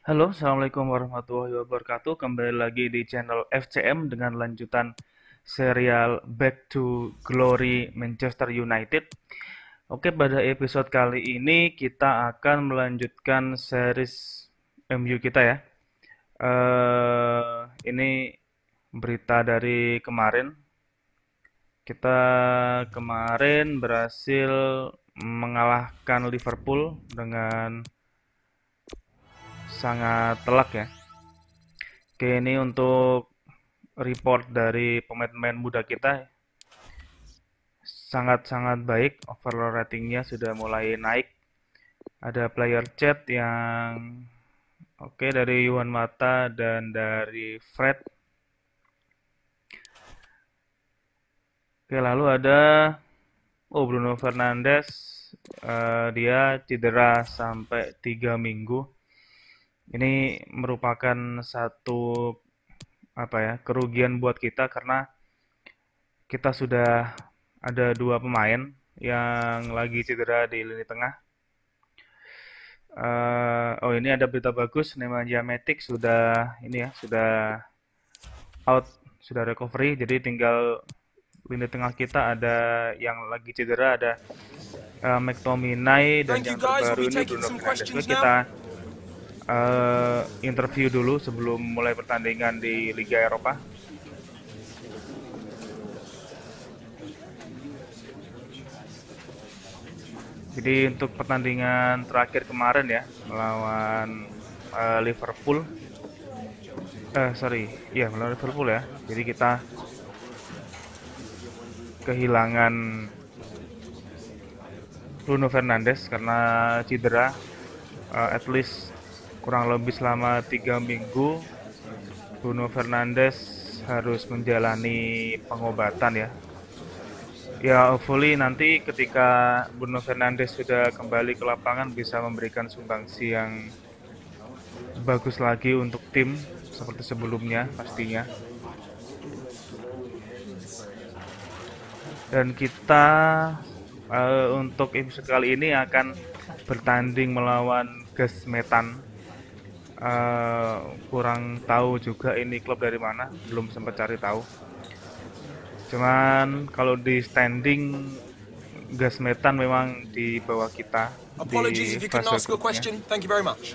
Halo, Assalamualaikum warahmatullahi wabarakatuh. Kembali lagi di channel FCM dengan lanjutan serial Back to Glory Manchester United. Oke, pada episode kali ini kita akan melanjutkan series MU kita ya. Ini berita dari kemarin. Kita kemarin berhasil mengalahkan Liverpool dengan sangat telak ya. Oke, ini untuk report dari pemain-pemain muda kita sangat-sangat baik. Overall ratingnya sudah mulai naik. Ada player chat yang oke dari Yuan Mata dan dari Fred. Oke, lalu ada Bruno Fernandes. Dia cedera sampai 3 minggu. Ini merupakan satu apa ya kerugian buat kita karena kita sudah ada dua pemain yang lagi cedera di lini tengah. Ini ada berita bagus, Nemanja Matic sudah ini ya sudah out, sudah recovery. Jadi tinggal lini tengah kita ada yang lagi cedera, ada McTominay dan Thank you, yang guys. We'll terbaru be ini taking Bruno some Fernandes. Oke, questions now. kita interview dulu sebelum mulai pertandingan di Liga Eropa. Jadi untuk pertandingan terakhir kemarin ya melawan Liverpool, melawan Liverpool ya. Jadi kita kehilangan Bruno Fernandes karena cedera, at least kurang lebih selama 3 minggu. Bruno Fernandes harus menjalani pengobatan ya. Ya, hopefully nanti ketika Bruno Fernandes sudah kembali ke lapangan bisa memberikan sumbangsi yang bagus lagi untuk tim seperti sebelumnya pastinya. Dan kita untuk episode kali ini akan bertanding melawan Gas Metan. Kurang tahu juga ini klub dari mana, belum sempat cari tahu. Cuman kalau di standing Gas Metan memang di bawah kita Apologies di if you couldn't fase ask a grupnya. question. Thank you very much.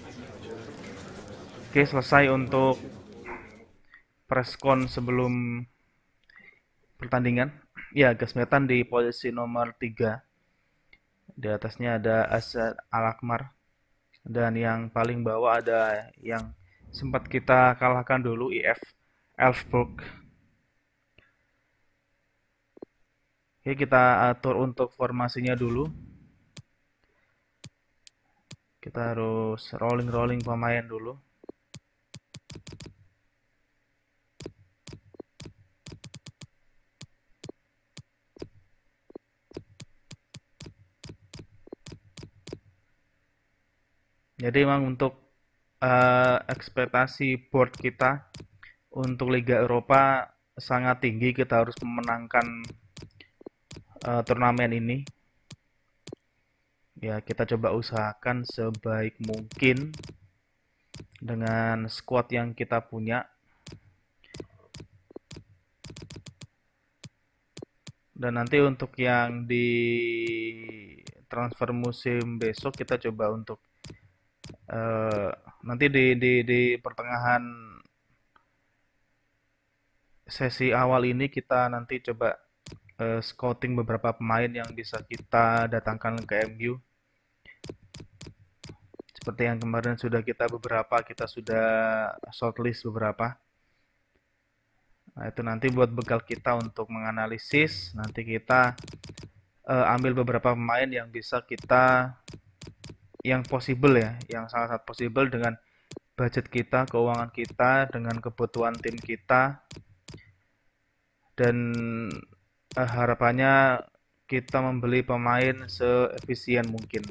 Oke, selesai untuk preskon sebelum pertandingan. Ya, Gas Metan di posisi nomor 3. Di atasnya ada Asad Alakmar. Dan yang paling bawah ada yang sempat kita kalahkan dulu, IF Elfsborg. Oke, kita atur untuk formasinya dulu. Kita harus rolling-rolling pemain dulu. Jadi memang untuk ekspektasi board kita untuk Liga Eropa sangat tinggi. Kita harus memenangkan turnamen ini. Ya, kita coba usahakan sebaik mungkin dengan squad yang kita punya. Dan nanti untuk yang di transfer musim besok kita coba untuk nanti di pertengahan sesi awal ini kita nanti coba scouting beberapa pemain yang bisa kita datangkan ke MU. Seperti yang kemarin sudah kita sudah shortlist beberapa. Nah, itu nanti buat bekal kita untuk menganalisis. Nanti kita ambil beberapa pemain yang bisa kita, yang possible ya, yang sangat-sangat possible dengan budget kita, keuangan kita, dengan kebutuhan tim kita, dan harapannya kita membeli pemain seefisien mungkin.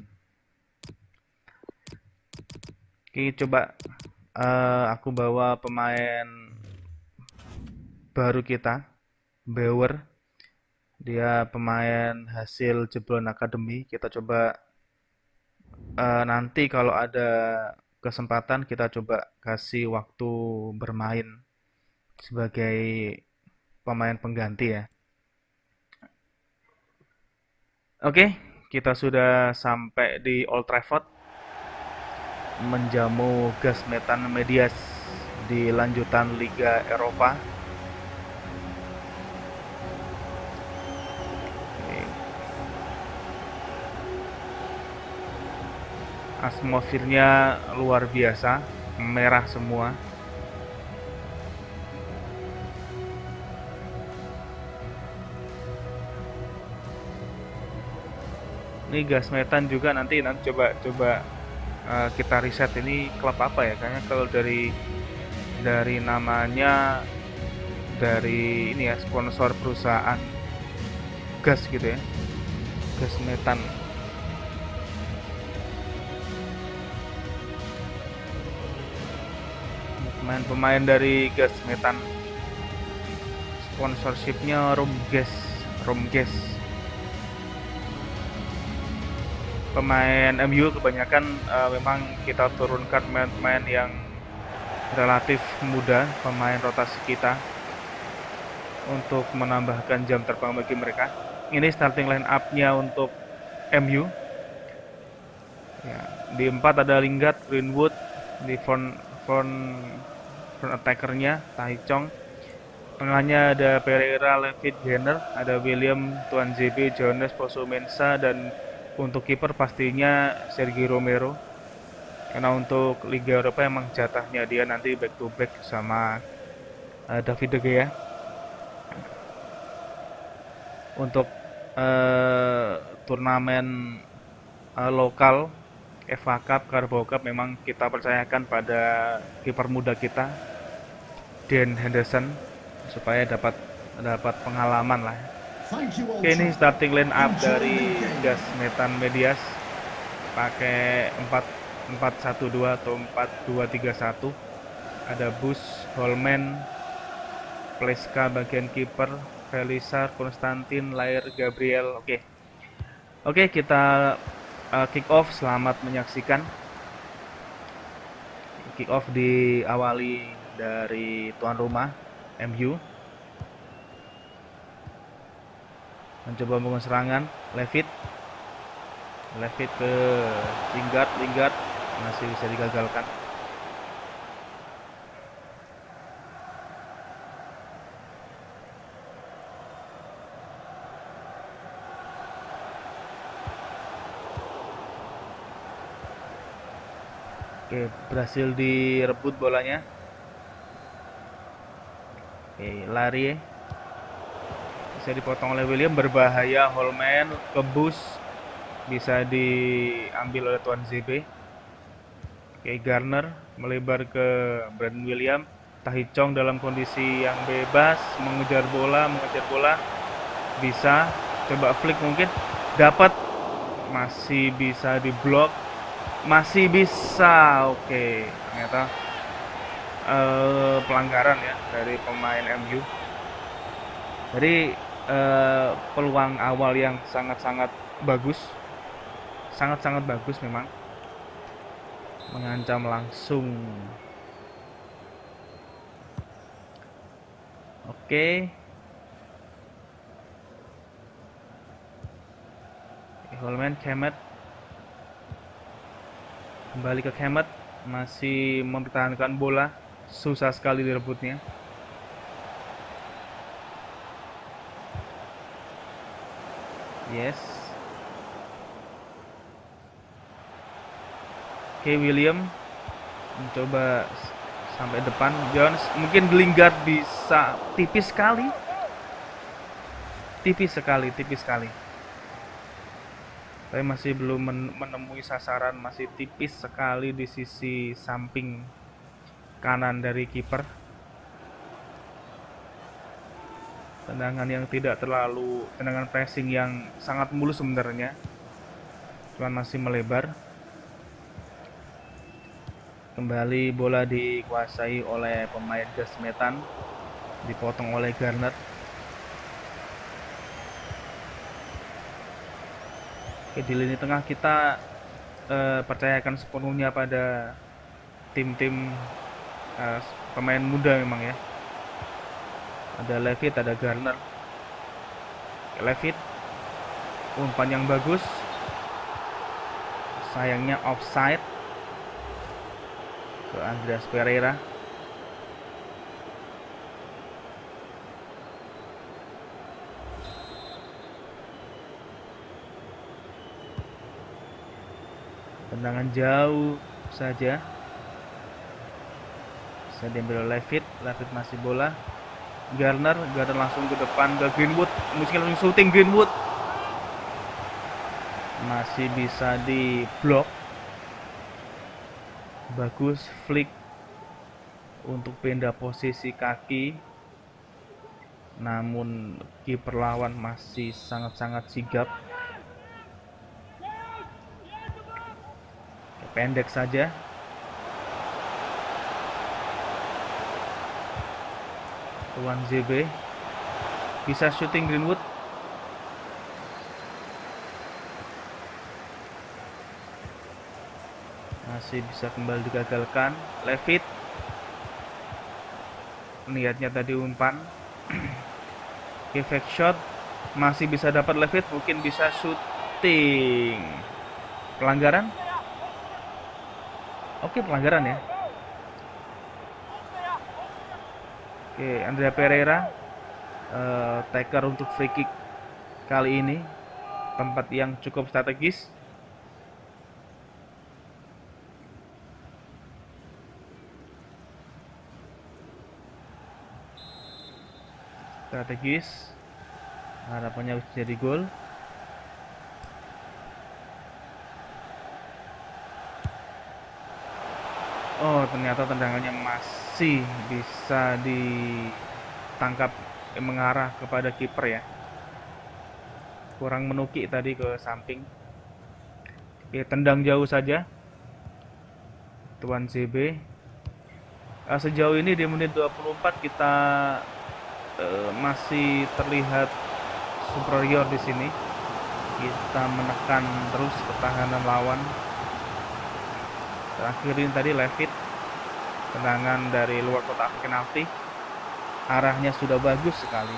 Oke, coba aku bawa pemain baru kita, Bauer. Dia pemain hasil jebolan akademi. Kita coba nanti kalau ada kesempatan kita coba kasih waktu bermain sebagai pemain pengganti ya. Oke, kita sudah sampai di Old Trafford menjamu gas metan Medias di lanjutan Liga Eropa. Atmosfernya luar biasa, merah semua. Ini gas metan juga nanti coba kita riset ini klub apa ya? Kayaknya kalau dari namanya, dari ini ya, sponsor perusahaan gas gitu ya, gas metan. Pemain-pemain dari gas metan, sponsorshipnya Romgas. Pemain MU kebanyakan memang kita turunkan pemain-pemain yang relatif muda, pemain rotasi kita, untuk menambahkan jam terbang bagi mereka. Ini starting line up-nya untuk MU. Ya, di 4 ada Lingard, Greenwood, di front attacker-nya Tahi Chong. Tengahnya ada Pereira, Levitt, Jenner, ada William, Tuanzebe, Jonas, Fosu-Mensah, dan untuk kiper pastinya Sergio Romero. Karena untuk Liga Eropa emang jatahnya dia nanti back to back sama David De Gea. Untuk turnamen lokal FA Cup, Carabao Cup memang kita percayakan pada kiper muda kita, Dan Henderson, supaya dapat pengalaman lah. Oke, ini starting line up dari gas metan Medias pakai 4-4-1-2 atau 4-2-3-1. Ada Bus, Holman, Pleska bagian kiper, Felisar, Konstantin, Lair, Gabriel. Oke, kita kick off. Selamat menyaksikan. Kick off diawali dari tuan rumah MU. Mencoba membangun serangan, Levitt ke Lingard masih bisa digagalkan. Oke, berhasil direbut bolanya. Oke, lari bisa dipotong oleh William, berbahaya. Holman ke Bus, bisa diambil oleh Tuanzebe. Oke, Garner melebar ke Brandon William. Tahi Chong dalam kondisi yang bebas mengejar bola, bisa coba flick, mungkin dapat, masih bisa diblok, masih bisa. Oke, ternyata pelanggaran ya dari pemain MU. Jadi peluang awal yang sangat-sangat bagus, sangat-sangat bagus memang, mengancam langsung. Oke, Holman, Kemet, kembali ke Kemet, masih mempertahankan bola, susah sekali direbutnya. Yes. Oke, William mencoba sampai depan. Jones, mungkin Lingard bisa, tipis sekali. Tapi masih belum menemui sasaran, masih tipis sekali di sisi samping kanan dari kiper. Tendangan pressing yang sangat mulus sebenarnya, cuman masih melebar. Kembali bola dikuasai oleh pemain gas metan, dipotong oleh Garner. Oke, di lini tengah kita percayakan sepenuhnya pada tim-tim pemain muda memang ya. Ada Levitt, ada Garner. Levitt, umpan yang bagus, sayangnya offside ke Andreas Pereira. Tendangan jauh saja, bisa diambil oleh Levitt. Levitt masih bola. Garner langsung ke depan ke Greenwood, mungkin langsung shooting. Greenwood masih bisa diblok. Bagus flick untuk pindah posisi kaki, namun kiper lawan masih sangat-sangat sigap. Pendek saja. Tuan ZB bisa shooting. Greenwood masih bisa kembali digagalkan. Levitt niatnya tadi umpan. Fake shot masih bisa dapat. Levitt mungkin bisa shooting. Pelanggaran? Oke, pelanggaran ya. Oke, Andrea Pereira taker untuk free kick kali ini, tempat yang cukup strategis. Harapannya bisa jadi gol. Oh, ternyata tendangannya masih bisa ditangkap, mengarah kepada kiper ya. Kurang menukik tadi ke samping. Oke, tendang jauh saja Tuan CB. Sejauh ini di menit 24 kita masih terlihat superior di sini. Kita menekan terus pertahanan lawan. Terakhir ini tadi Levitt, tendangan dari luar kotak penalti, arahnya sudah bagus sekali.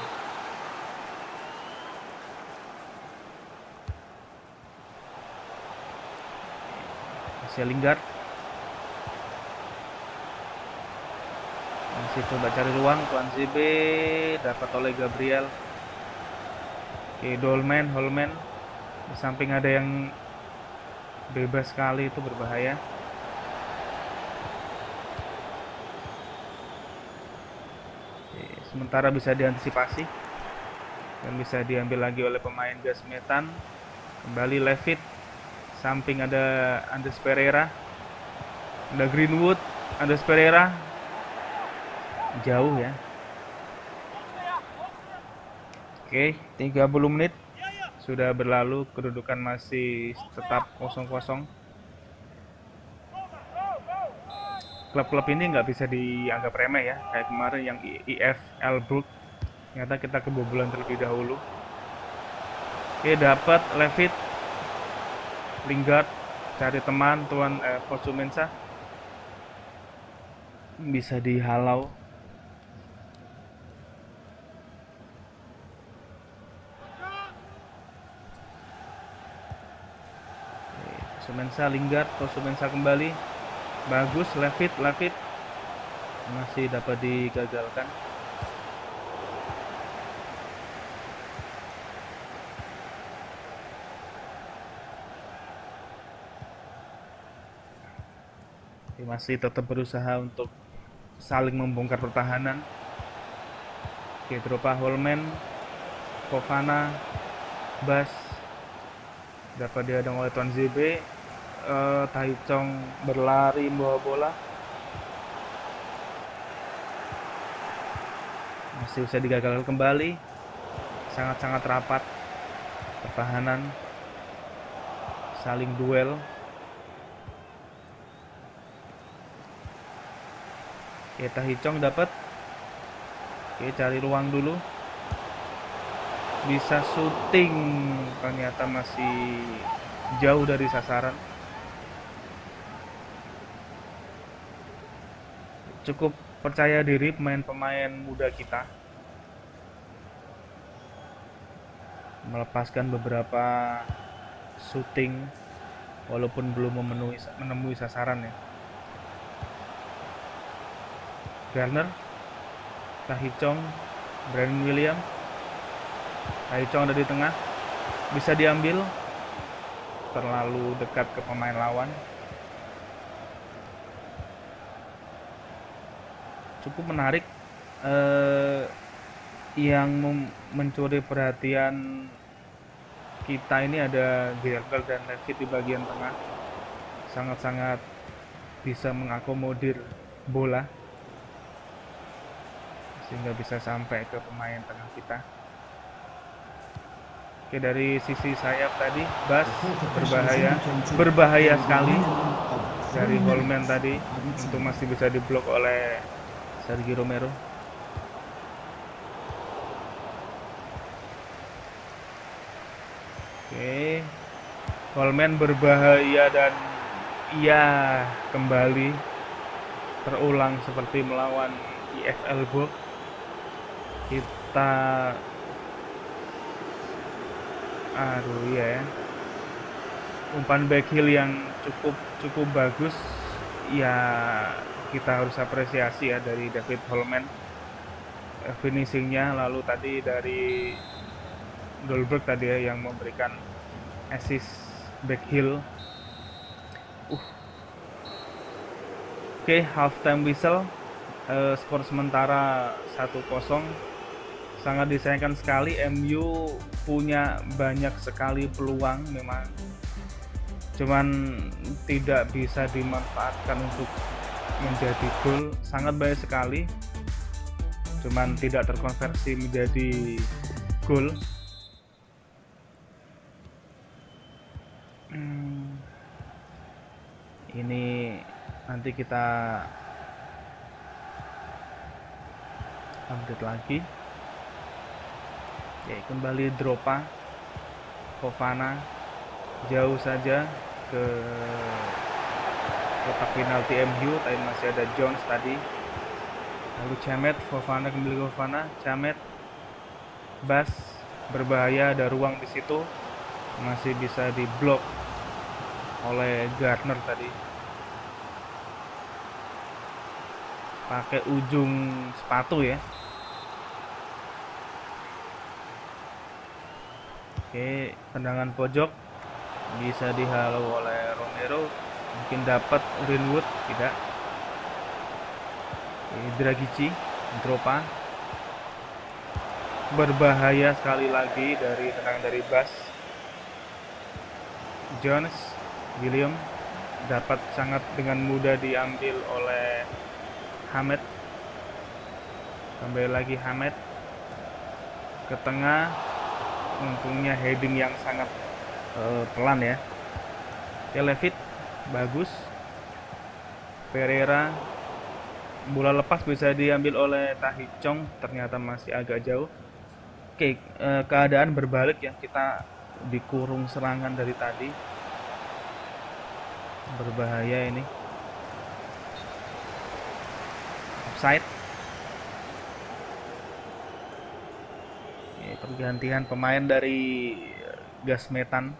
Masih Lingard, masih coba cari ruang. Tuan ZB dapat oleh Gabriel. Oke, Holman di samping ada yang bebas sekali, itu berbahaya. Sementara bisa diantisipasi dan bisa diambil lagi oleh pemain gas metan. Kembali Levitt, samping ada Andreas Pereira, ada Greenwood. Andreas Pereira jauh ya. Oke, 30 menit sudah berlalu, kedudukan masih tetap 0-0. Klub-klub ini nggak bisa dianggap remeh ya, kayak kemarin yang IF Elbrugg, ternyata kita kebobolan terlebih dahulu. Oke, dapat Levitt. Lingard cari teman. Tuan Fosu-Mensah bisa dihalau. Fosu-Mensah, Lingard, Fosu-Mensah kembali. Bagus, Levitt masih dapat digagalkan. Masih tetap berusaha untuk saling membongkar pertahanan. Oke, Dropa, Holman, Fofana, Bas dapat dihadang oleh Tuan ZB. Tai Chong berlari membawa bola, masih bisa digagalkan kembali. Sangat-sangat rapat pertahanan, saling duel. Oke, Tai Chong dapat. Oke, cari ruang dulu, bisa shooting, ternyata masih jauh dari sasaran. cukup percaya diri pemain-pemain muda kita melepaskan beberapa shooting walaupun belum menemui sasaran ya. Garner, Tahicong, Brandon William. Tahicong ada di tengah, bisa diambil, terlalu dekat ke pemain lawan. Cukup menarik. Yang mencuri perhatian kita ini ada Gerber dan Levitt di bagian tengah, sangat-sangat bisa mengakomodir bola sehingga bisa sampai ke pemain tengah kita. Oke, dari sisi sayap tadi Bas berbahaya sekali dari Holman tadi, itu masih bisa diblok oleh Sergio Romero. Oke, Holman berbahaya dan ia kembali terulang seperti melawan IFL Book. Kita ya, umpan backheel yang cukup bagus ya, kita harus apresiasi ya dari David Holman, finishingnya. Lalu tadi dari Dolberg tadi ya yang memberikan assist backheel. Oke, halftime whistle, skor sementara 1-0. Sangat disayangkan sekali, MU punya banyak sekali peluang memang, cuman tidak bisa dimanfaatkan untuk menjadi gol. Sangat banyak sekali, cuman tidak terkonversi menjadi gol. Ini nanti kita update lagi. Ya, kembali Dropa, Fofana jauh saja ke kotak penalti MU. Tadi masih ada Jones tadi, lalu Chamet, Fofana kembali ke Fofana, Chamet, Bas berbahaya, ada ruang di situ, masih bisa diblok oleh Gardner tadi, pakai ujung sepatu ya. Oke, tendangan pojok bisa dihalau oleh Romero, mungkin dapat Greenwood, tidak. Dragici, Dropa, berbahaya sekali lagi dari tendangan dari Bas. Jones, William dapat sangat dengan mudah diambil oleh Hamed. Kembali lagi Hamed ke tengah, untungnya heading yang sangat pelan ya. Levitt bagus. Pereira, bola lepas bisa diambil oleh Tahicong, ternyata masih agak jauh. Oke, keadaan berbalik ya, kita dikurung serangan dari tadi, berbahaya ini. Offside. Pergantian pemain dari gas metan.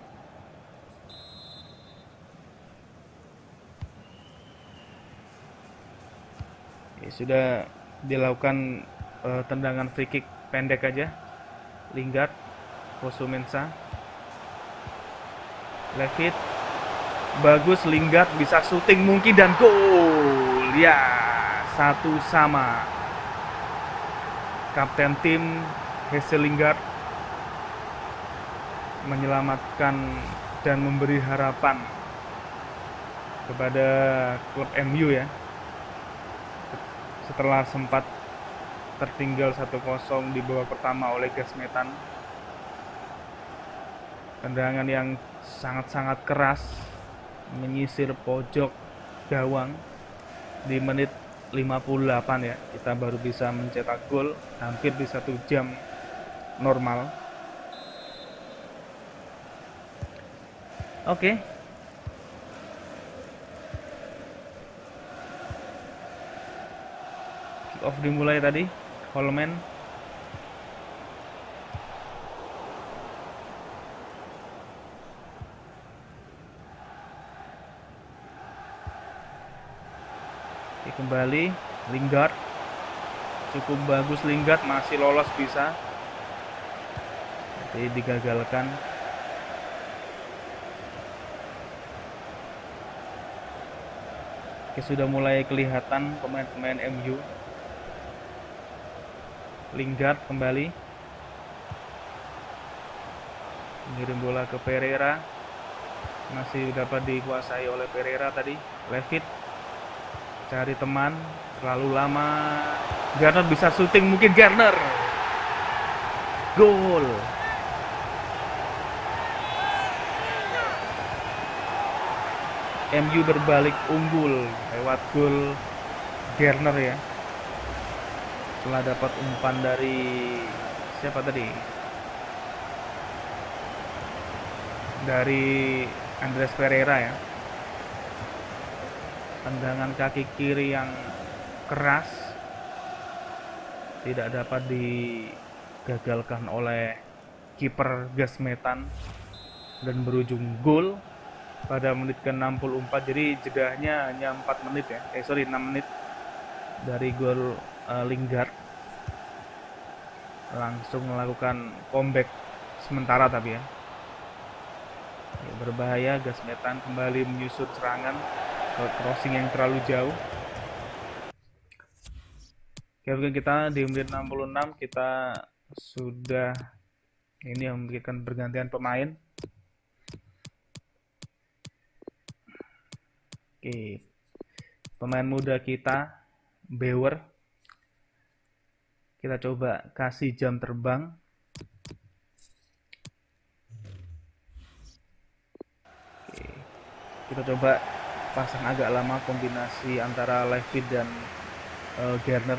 Sudah dilakukan tendangan free kick pendek aja. Lingard, Fosu-Mensah, Levitt, bagus. Lingard bisa syuting mungkin dan gol ya, 1-1. Kapten tim Jesse Lingard menyelamatkan dan memberi harapan kepada klub MU ya, setelah sempat tertinggal 1-0 di babak pertama oleh gas metan. Tendangan yang sangat-sangat keras menyisir pojok gawang di menit 58 ya, kita baru bisa mencetak gol hampir di 1 jam normal. Oke. off dimulai tadi. Holman. Oke, kembali Lingard. Cukup bagus Lingard, masih lolos bisa. Jadi digagalkan. Oke, sudah mulai kelihatan pemain-pemain MU. Lingard kembali. Mengirim bola ke Pereira. Masih dapat dikuasai oleh Pereira tadi. Levitt cari teman, terlalu lama. Garner bisa syuting, mungkin Garner. Gol. MU berbalik unggul lewat gol Garner ya. Setelah dapat umpan dari siapa tadi? Dari Andreas Pereira ya. Tendangan kaki kiri yang keras tidak dapat digagalkan oleh kiper gas metan dan berujung gol pada menit ke-64. Jadi jedahnya hanya 4 menit ya. 6 menit dari gol Lingard. Langsung melakukan comeback sementara tapi ya. Berbahaya, gas metan kembali menyusut serangan ke crossing yang terlalu jauh. Oke, kita di menit 66 kita sudah ini yang memberikan pergantian pemain. Oke, pemain muda kita Bauer, kita coba kasih jam terbang. Oke, kita coba pasang agak lama kombinasi antara Levitt dan Garner.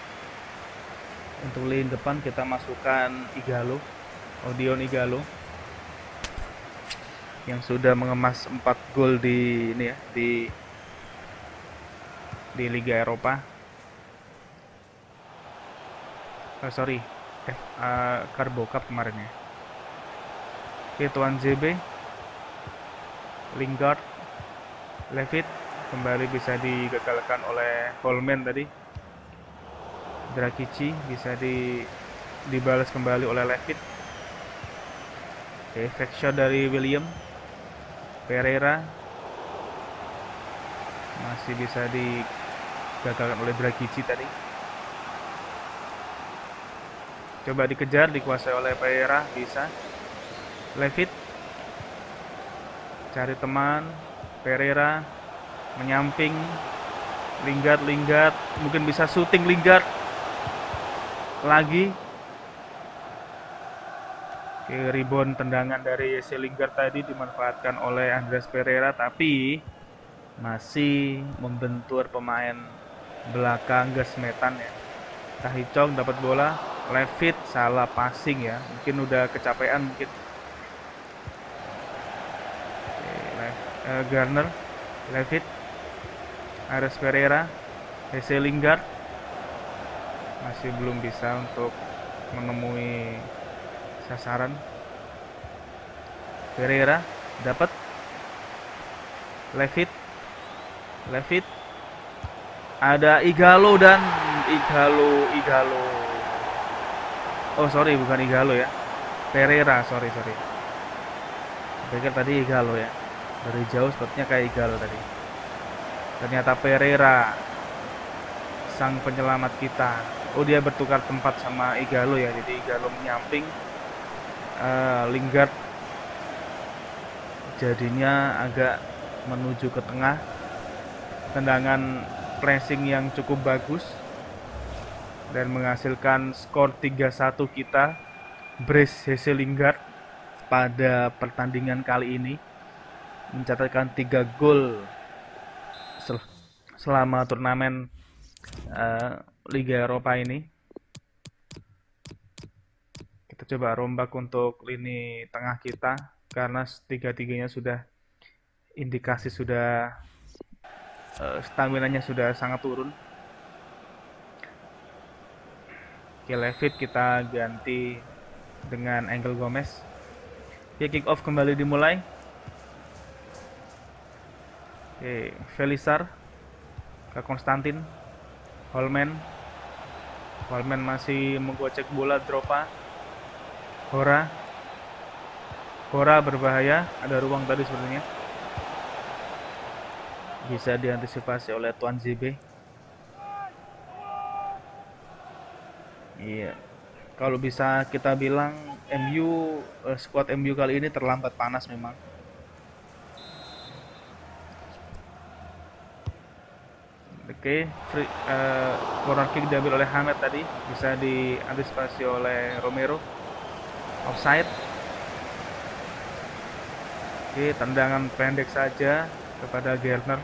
Untuk lini depan kita masukkan Ighalo, Odion Ighalo yang sudah mengemas 4 gol di ini ya, di Liga Eropa. Carbo Cup kemarin ya. Oke, Tuan JB, Lingard, Levitt kembali bisa digagalkan oleh Holman tadi. Dragici bisa dibalas kembali oleh Levitt. Oke, fake shot dari William. Pereira masih bisa digagalkan oleh Dragici tadi. Coba dikejar, dikuasai oleh Pereira, bisa. Levitt cari teman, Pereira menyamping, Lingard mungkin bisa syuting Lingard lagi. Oke, rebound tendangan dari Jesse Lingard tadi dimanfaatkan oleh Andreas Pereira, tapi masih membentur pemain belakang gas metan ya. Tahicong dapat bola, Levitt salah passing ya, mungkin udah kecapean mungkin. Garner, Levitt, Andreas Pereira, Jesse Lingard masih belum bisa untuk menemui sasaran. Pereira dapat, Levitt ada Ighalo dan Ighalo. Oh sorry, bukan Ighalo ya, Pereira, sorry. Pikir tadi Ighalo ya, dari jauh sepertinya kayak Ighalo tadi. Ternyata Pereira, sang penyelamat kita. Oh, dia bertukar tempat sama Ighalo ya, jadi Ighalo menyamping, Lingard jadinya agak menuju ke tengah. Tendangan pressing yang cukup bagus dan menghasilkan skor 3-1 kita. Brace Jesse Lingard pada pertandingan kali ini mencatatkan 3 gol selama turnamen Liga Eropa ini. Kita coba rombak untuk lini tengah kita karena tiga-tiganya sudah indikasi sudah staminanya sudah sangat turun. Oke, Levitt kita ganti dengan Angel Gomez. Oke, kick off kembali dimulai. Oke, Felisar ke Konstantin. Holman masih menggocek bola. Dropa. Hora berbahaya, ada ruang tadi sebenarnya. Bisa diantisipasi oleh Tuan ZB. Iya. Kalau bisa kita bilang squad MU kali ini terlambat panas memang. Oke, corner kick diambil oleh Hamed tadi, bisa diantisipasi oleh Romero. Offside. Oke, tendangan pendek saja kepada Gerner.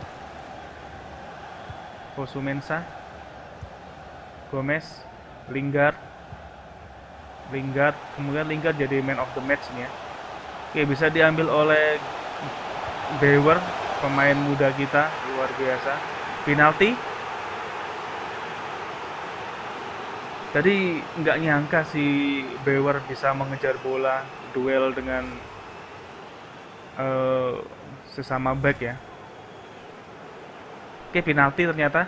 Fosu-Mensah. Gomez, Lingard, kemudian Lingard jadi man of the match nih ya. Oke, bisa diambil oleh Bewer, pemain muda kita, luar biasa. Penalti. Tadi nggak nyangka si Bewer bisa mengejar bola, duel dengan sesama back ya. Oke, penalti ternyata.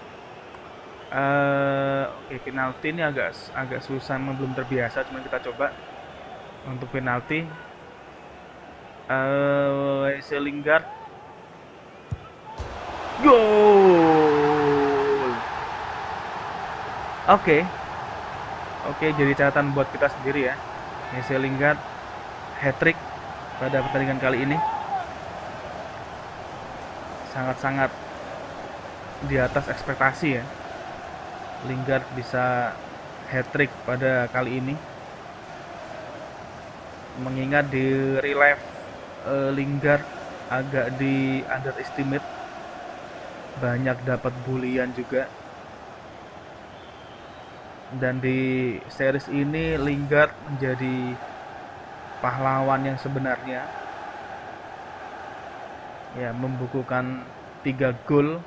Oke, penalti ini agak susah, belum terbiasa, cuma kita coba untuk penalti. Lingard, gol. Oke, jadi catatan buat kita sendiri ya. Lingard hat-trick pada pertandingan kali ini, sangat-sangat di atas ekspektasi ya. Lingard bisa hat-trick pada kali ini, mengingat di real life Lingard agak di underestimate, banyak dapat bulian juga, dan di series ini Lingard menjadi pahlawan yang sebenarnya ya, membukukan 3 gol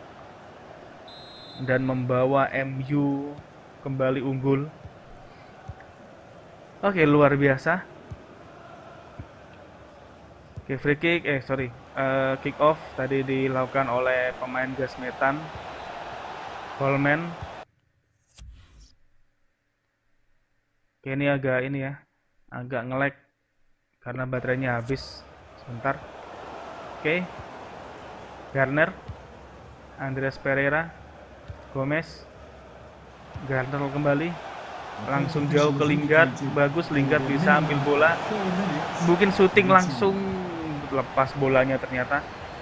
dan membawa MU kembali unggul. Oke, luar biasa. Oke, free kick, kick off tadi dilakukan oleh pemain gas metan, Holman. Oke, ini agak nge-lag karena baterainya habis. Sebentar. Oke, Garner, Andreas Pereira, Gomez, Garner kembali, langsung jauh ke Lingard. Bagus, Lingard bisa ambil bola, mungkin syuting langsung lepas bolanya ternyata.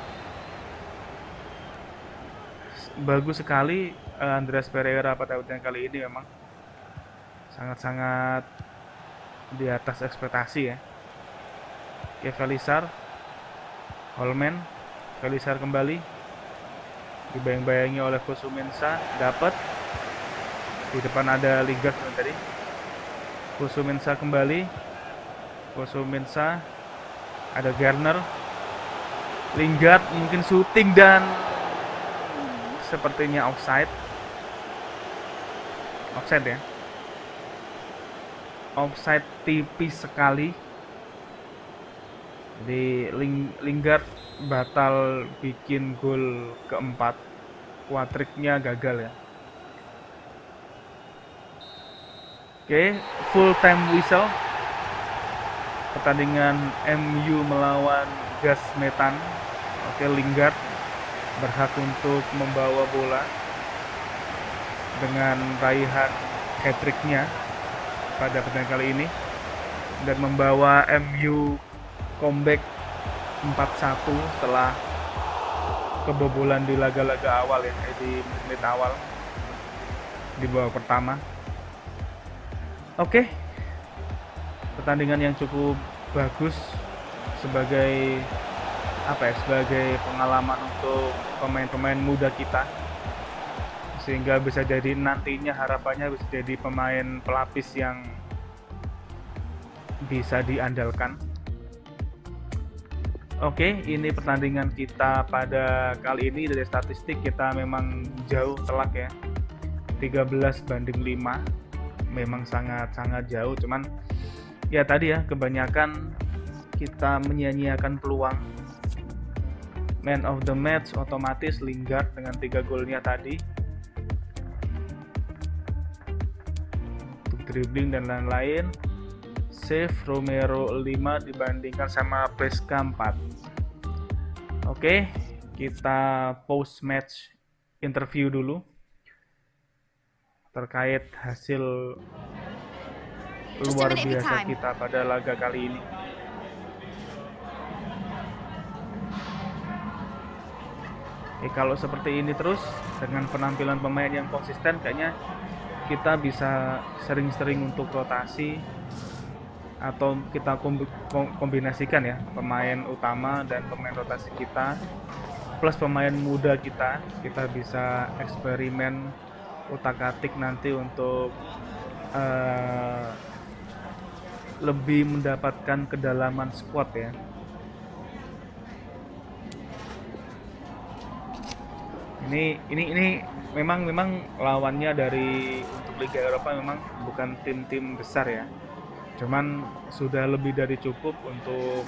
Bagus sekali Andreas Pereira pada pertandingan kali ini, memang sangat-sangat di atas ekspektasi ya. Oke, Felisar, Holman, Felisar kembali, dibayang-bayangi oleh Fosu-Mensah, dapat di depan ada Lingard tadi. Fosu-Mensah kembali, ada Garner, Lingard mungkin syuting dan sepertinya offside ya, offside tipis sekali. Di Lingard batal bikin gol keempat, kuatriknya gagal ya. Oke, full time whistle. Pertandingan MU melawan gas metan. Oke, Lingard berhak untuk membawa bola dengan raihan hat-tricknya pada pertandingan kali ini dan membawa MU comeback 4-1 setelah kebobolan di laga-laga awal ya, di menit awal di babak pertama. Oke, pertandingan yang cukup bagus sebagai sebagai pengalaman untuk pemain-pemain muda kita, sehingga bisa jadi nantinya harapannya bisa jadi pemain pelapis yang bisa diandalkan. Oke, ini pertandingan kita pada kali ini. Dari statistik kita memang jauh telak ya, 13-5. memang sangat-sangat jauh, cuman ya tadi ya, kebanyakan kita menyia-nyiakan peluang. Man of the match otomatis Lingard dengan 3 golnya tadi, untuk dribbling dan lain-lain. Save Romero 5 dibandingkan sama Preska 4. Oke, kita post match interview dulu terkait hasil luar biasa kita pada laga kali ini. Kalau seperti ini terus dengan penampilan pemain yang konsisten, kayaknya kita bisa sering-sering untuk rotasi atau kita kombinasikan ya, pemain utama dan pemain rotasi kita plus pemain muda kita bisa eksperimen utak-atik nanti untuk lebih mendapatkan kedalaman squad ya. Ini memang lawannya dari untuk Liga Eropa memang bukan tim-tim besar ya. Cuman sudah lebih dari cukup untuk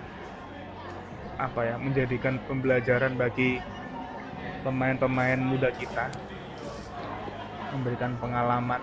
menjadikan pembelajaran bagi pemain-pemain muda kita, memberikan pengalaman.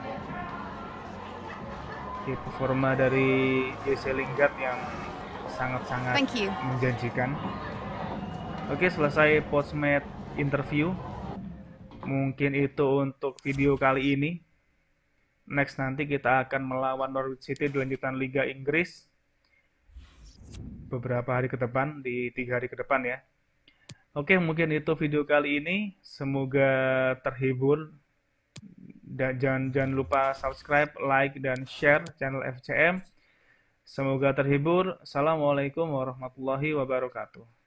Performa dari Jesse Lingard yang sangat-sangat menjanjikan. Oke, selesai post-match interview. Mungkin itu untuk video kali ini. Next nanti kita akan melawan Norwich City di lanjutan Liga Inggris beberapa hari ke depan, di 3 hari ke depan ya. Oke, mungkin itu video kali ini. Semoga terhibur. Dan jangan lupa subscribe, like, dan share channel FCM. Semoga terhibur. Assalamualaikum warahmatullahi wabarakatuh.